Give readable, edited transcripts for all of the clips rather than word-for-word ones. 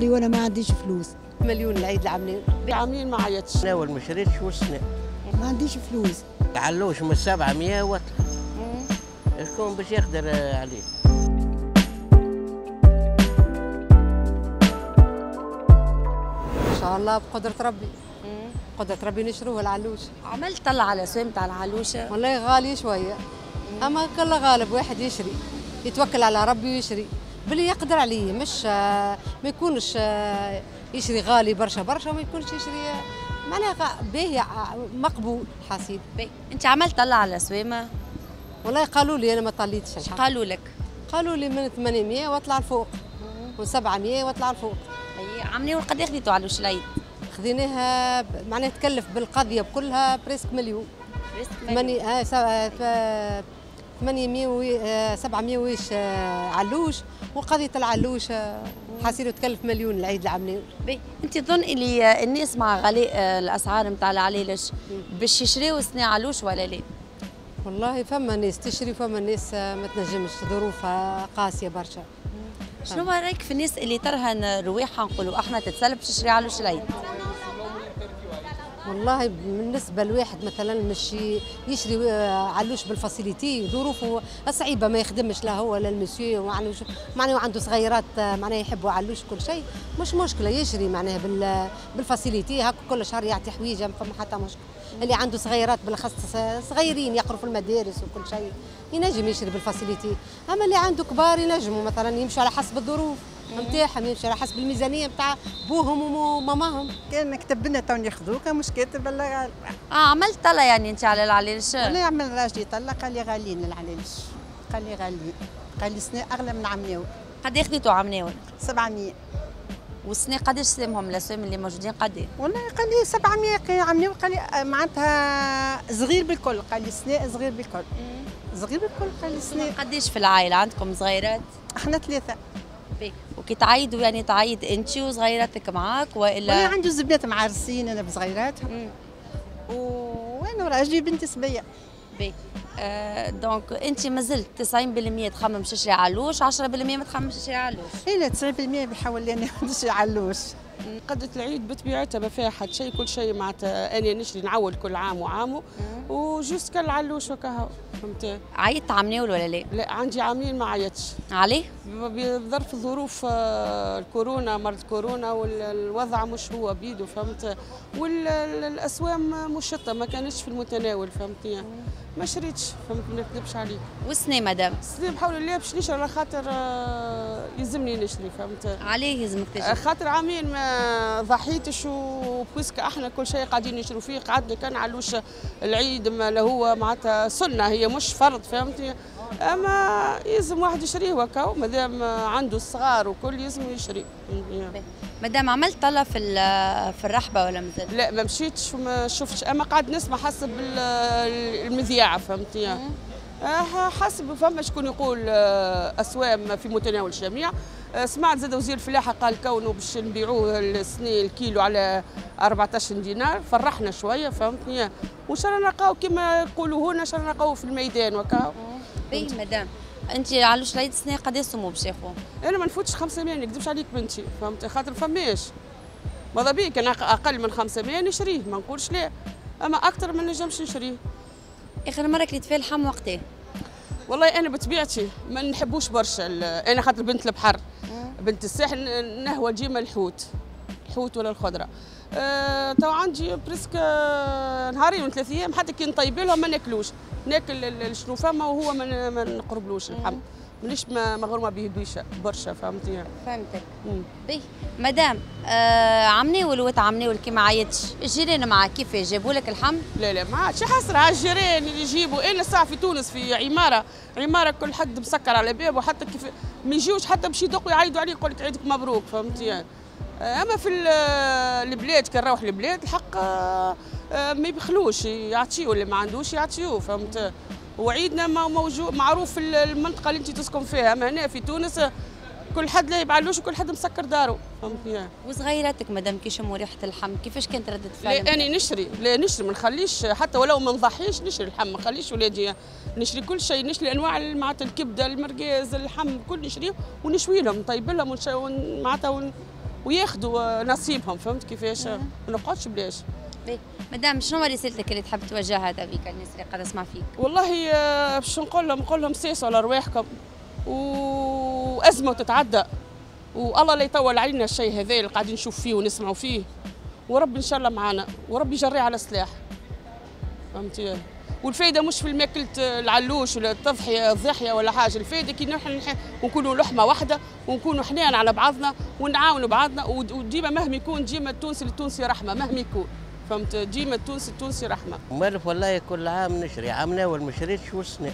غالي وانا ما عنديش فلوس. مليون العيد العامين. عامين ما عيطش. انا ما شريتش والسنة ما عنديش فلوس. علوش من 700 واطلع. شكون باش يقدر عليه؟ ان شاء الله بقدرة ربي. قدرة ربي نشروه العلوش. عملت طلع على الاسواق نتاع العلوشه؟ والله غالي شوية، اما كله غالب واحد يشري، يتوكل على ربي ويشري باللي يقدر عليه، مش ما يكونش يشري غالي برشا برشا وما يكونش يشري معناها باهي مقبول حسيب. انت عملت طلع على الاسواق؟ والله قالوا لي انا ما طليتش. ايش قالوا لك؟ قالوا لي من 800 واطلع لفوق و700 واطلع لفوق. اي عملوا قد خديتوا على العيد؟ خذيناها معناها تكلف بالقضيه بكلها بريسك مليون. بريسك 800 700 ويش علوش، وقضيه العلوش حاسيله تكلف مليون العيد العامين. انت تظن اللي الناس مع غلاء الاسعار نتاع العليلش باش يشريوا سنة علوش ولا لا؟ والله فما ناس تشري وفما ناس ما تنجمش، ظروفها قاسيه برشا. شنو رايك في الناس اللي ترهن رواحها نقولوا احنا تتسلب باش تشري علوش العيد؟ والله بالنسبه لواحد مثلا مش يشري علوش بالفاسيليتي، ظروفه صعيبه ما يخدمش لا هو لا المسيو، معناه عنده صغيرات معناه يحبوا علوش كل شيء، مش مشكله يشري معناها بالفاسيليتي هكا كل شهر يعطي حويجه ما فما حتى مشكله. اللي عنده صغيرات بالاخص صغيرين يقروا في المدارس وكل شيء ينجم يشري بالفاسيليتي، اما اللي عنده كبار ينجموا مثلا يمشوا على حسب الظروف نتاعهم، يمشي على حسب الميزانيه نتاع بوهم وماماهم. كان كتب لنا تو ياخذوك مش كاتب الا غالي. عملت طلع يعني انت على العليلش؟ ولا يعمل راجلي طلع قال لي غاليين العليلش، قال لي غاليين، قال لي سنة اغلى من عمناول. قد خديتوا عمناول؟ 700. والسنة قداش سلمهم الاسواق اللي موجودين قد؟ والله قال لي 700 عمناول، قال لي معناتها صغير بالكل، قال لي سنة صغير بالكل. صغير بالكل قال لي سنة. قداش في العائلة عندكم صغيرات؟ احنا 3. وكي تعيدوا يعني تعيد انت وصغيراتك معاك ولا؟ والله عندي زبنات معرسين انا بصغيراتهم. وانا وراجلي بنتي صبيه. دونك انت مازلت 90% تخمم باش تشري علوش، 10% ما تخممش تشري علوش. اي لا 90% بحاول اني نشري علوش. قدة العيد بطبيعتها ما فيها حد شيء، كل شيء معناتها انا نشري نعول كل عام وعامه وجوست كالعلوش وكهو. فهمت؟ عيطت عمناول ولا لا؟ لا عندي عامين ما عيطش. عليه؟ بظرف ظروف الكورونا، مرض كورونا والوضع مش هو بيده، فهمت؟ والاسوام مشطه ما كانتش في المتناول، فهمتني؟ ما شريتش، فهمت؟ ما نكذبش عليك. والسنة مادام؟ السنة بحول الله باش نشري على خاطر يلزمني نشري، فهمت؟ عليه يلزمك تشري؟ خاطر عامين ما ضحيتش، وبويسك احنا كل شيء قاعدين نشروا فيه، قعدنا كان علوش العيد ما هو معناتها سنه، هي مش فرض، فهمتي؟ اما يلزم واحد يشريه وكاو مادام عنده الصغار وكل يلزم يشري. مادام عملت طلع في الرحبه ولا مازال؟ لا ما مشيتش وما شفتش، اما قاعد نسمع حسب المذياعه، فهمتي؟ حسب فما شكون يقول اسوام في متناول الجميع. سمعت زاد وزير الفلاحه قال كونه باش نبيعوه السنه الكيلو على 14 دينار، فرحنا شويه، فهمتني؟ وان شاء الله نلقاو كما يقولوا هنا، ان شاء الله نلقاو في الميدان وكا. باهي مدام انت علوش العيد السنه قداش سمو باش ياخذوا؟ انا ما نفوتش 500، ما نكذبش عليك بنتي، فهمت؟ خاطر فماش ماذا بيك انا اقل من 500 نشريه، ما نقولش لا، اما اكثر ما نجمش نشريه. اخر مره كليت فيها اللحم وقتها؟ والله انا بطبيعتي ما نحبوش برشا، انا خاطر بنت البحر بنت الساحل نهوى ديما الحوت ولا الخضره. تو عندي بريسك نهارين من 3 ايام حتى كي نطيب لهم ما ناكلوش، ناكل شنو فما وهو ما نقربلوش اللحم، مانيش مغرومه به دويشه برشا، فهمتي؟ فهمتك. باهي مدام عمناول وتعمناول كي ما عيطش، الجيران معاك كيفاش جابوا لك اللحم؟ لا ما عادش حسره على الجيران اللي يجيبوا، انا ساعه في تونس في عماره كل حد مسكر على بابه، حتى كيف ما يجيوش حتى باش يدقوا يعيطوا عليه يقول لك عيدك مبروك، فهمتي؟ اما في البلاد كي نروح البلاد الحق ما يبخلوش، يعطيو اللي ما عندوش يعطيوه، فهمت؟ وعيدنا موجود معروف في المنطقه اللي انت تسكن فيها، اما هنا في تونس كل حد لا يبعلوش وكل حد مسكر داره، فهمتني؟ وصغيراتك مادام كي شموا ريحه اللحم كيفاش كانت رده فعلهم؟ لا انا نشري، ما نخليش حتى ولو ما نضحيش نشري اللحم، ما نخليش ولادي نشري كل شيء، نشري انواع معناتها الكبده المرقاز اللحم كل نشريه ونشوي لهم نطيب لهم معناتها وياخذوا نصيبهم، فهمت كيفاش؟ ما نقعدش بلاش. مدام شنو رسالتك اللي تحب توجهها تبيك الناس اللي قاعده تسمع فيك؟ والله باش نقول لهم سيسوا على رواحكم وازمه تتعدى، والله لا يطول علينا الشيء هذا اللي قاعدين نشوف فيه ونسمعوا فيه، وربي ان شاء الله معانا وربي يجريه على سلاح، فهمتي؟ والفايده مش في الماكلة العلوش ولا الضحيه ولا حاجه، الفايده كي نحن نكونوا لحمه واحده ونكونوا حنان على بعضنا ونعاونوا بعضنا، وديما مهما يكون ديما التونسي للتونسي رحمه مهما يكون، فهمت؟ ديما التونسي رحمه. مالف والله كل عام نشري، عام ناول ما شريتش والسنه.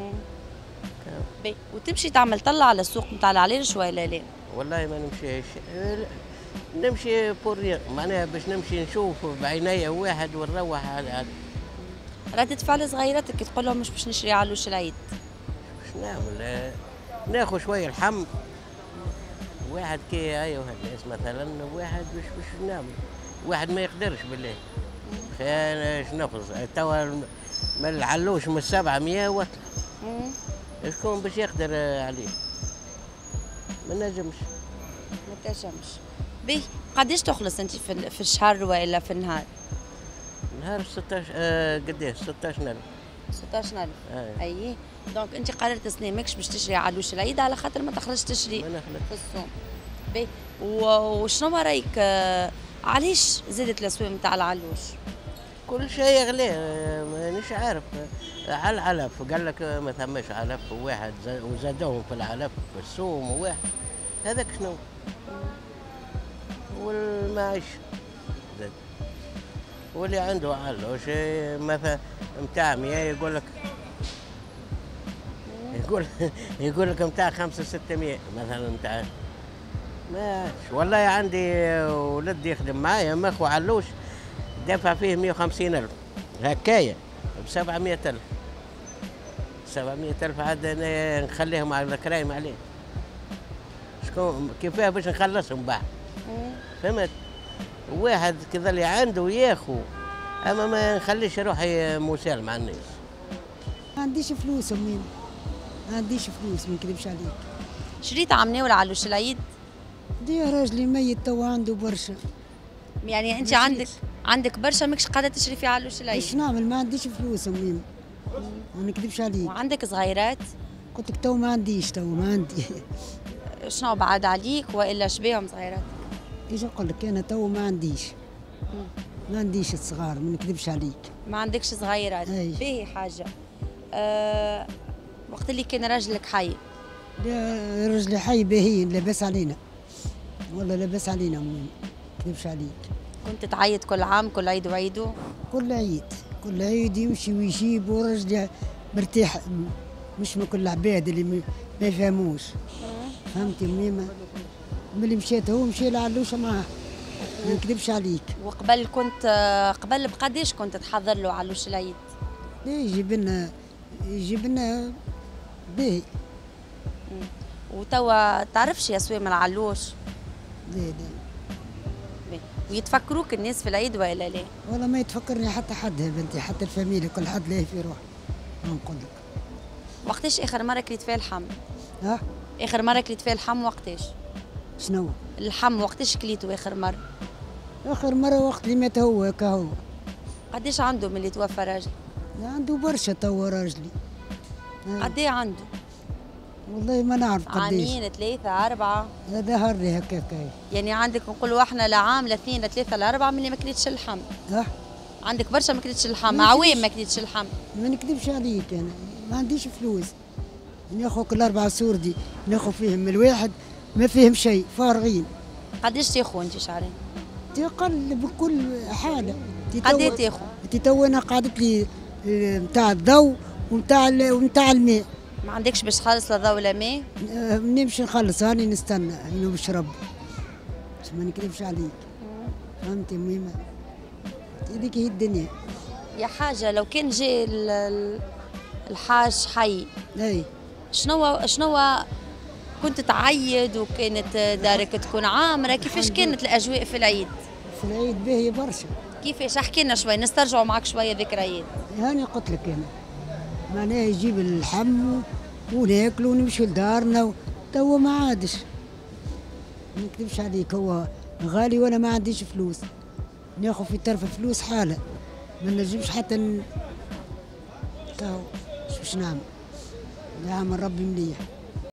وتمشي تعمل طلع على السوق نتاع العليش ولا لا؟ والله ما نمشيش، نمشي بور معناها باش نمشي نشوف بعينيا واحد ونروح على ردة فعل صغيرتك تقول لهم مش باش نشري علوش العيد. باش نعمل ناخذ شويه الحم، واحد كي ايوه الناس مثلا واحد باش نعمل، واحد ما يقدرش بالله ايش ناخذ توا من العلوش من 700 واطلع. شكون باش يقدر عليه؟ ما نجمش. ما تنجمش. بيه قداش تخلص انت في الشهر ولا في النهار؟ نهار 16 قداش 16,000. 16,000 اي دونك انت قررت السنه ماكش باش تشري علوش العيد على خاطر ما تخرجش تشري في السوق. بيه وشنو رايك علاش زادت الاسواق نتاع العلوش؟ كل شيء غلي مانيش عارف، على العلف قال لك ما ثماش علف واحد وزادوهم في العلف في السوم وواحد هذاك شنو؟ والمعيش زاد، واللي عنده علوش مثلا نتاع 100 يقول لك نتاع 500 600 مثلا نتاع ماش. والله عندي ولد يخدم معايا ماخو علوش دافع فيه 150,000 هكايا ب 700,000 700,000 عاد نخليهم على الكرايم عليه، شكون كيفاه باش نخلصهم بعد؟ فهمت؟ واحد كذا اللي عنده ياخو، اما ما نخليش روحي مسال مع الناس. ما عنديش فلوس امي، ما عنديش فلوس ما نكذبش عليك. شريت عمناول العلوش العيد؟ دي راجلي ميت توا عنده برشا. يعني انت عندك برشا ماكش قادره تشري في علوش العيد. ايش نعمل؟ ما عنديش فلوس امي، ما نكذبش عليك. وعندك صغيرات؟ قلت لك تو ما عنديش، تو ما عندي. شنو بعد عليك والا شبيهم صغيرات؟ ايش نقول لك انا تو ما عنديش. ما عنديش الصغار ما نكذبش عليك. ما عندكش صغيرات؟ باهي حاجه. وقت اللي كان راجلك حي؟ لا رجلي حي باهي لاباس علينا. والله لاباس علينا امي ما نكذبش عليك. كنت تعيط كل عام كل عيد وعيده؟ كل عيد كل عيد يمشي ويجيب ورجلي مرتاح، مش من كل العباد اللي ما يفهموش. فهمتي امي؟ ملي مشيت هو مشي لعلوشه معاه ما نكذبش عليك. وقبل قبل بقداش كنت تحضر له علوش العيد؟ لا يجيب لنا باهي. وتوا تعرفش يا سويم العلوش؟ لا ويتفكروك الناس في العيد ولا لا؟ والله ما يتفكرني حتى حد يا بنتي، حتى الفاميليا كل حد لاهي في روحه. ما نقول لك. وقتاش اخر مره كليت فيها الحم؟ ها؟ اخر مره كليت فيها الحم وقتاش؟ شنو؟ اللحم وقتاش كليتو اخر مره؟ اخر مره وقت اللي مات هو كهو. قداش عنده من اللي توفى راجل؟ عنده برشا توا راجلي. قداش عنده؟ والله ما نعرف قداش. عامين 3 4؟ هذا هري هكاك. يعني عندك نقولوا احنا لعام ل2 ل3 ل4 من اللي ما كليتش اللحم. عندك برشا ما كليتش اللحم، عوام ما كليتش اللحم. ما نكذبش عليك انا ما عنديش فلوس. ناخذ كل 4 سوردي ناخذ فيهم من الواحد ما فيهم شيء فارغين. قداش تاخذ انت شهرين؟ تقل بكل حاله. قداش تاخذ؟ تو انا قعدت لي نتاع الضوء ونتاع الماء. ما عندكش باش تخلص لا ضوء ولا ماء؟ نمشي نخلص هاني نستنى انه نشرب. ما نكذبش عليك. فهمتي مهمه؟ هذيك هي الدنيا. يا حاجه لو كان جاي الحاج حي شنو كنت تعيد وكانت دارك تكون عامره، كيفاش كانت الاجواء في العيد؟ في العيد باهي برشا. كيفاش؟ احكي لنا شوي نسترجعوا معك شويه ذكريات. هاني قلت لك انا معناها يجيب اللحم وناكلوا ونمشوا لدارنا توا ما ما نكذبش عليك، هو غالي وانا ما عنديش فلوس، ناخذ في طرف فلوس حاله، ما نجمش حتى تاو باش نعمل. يعمل ربي مليح.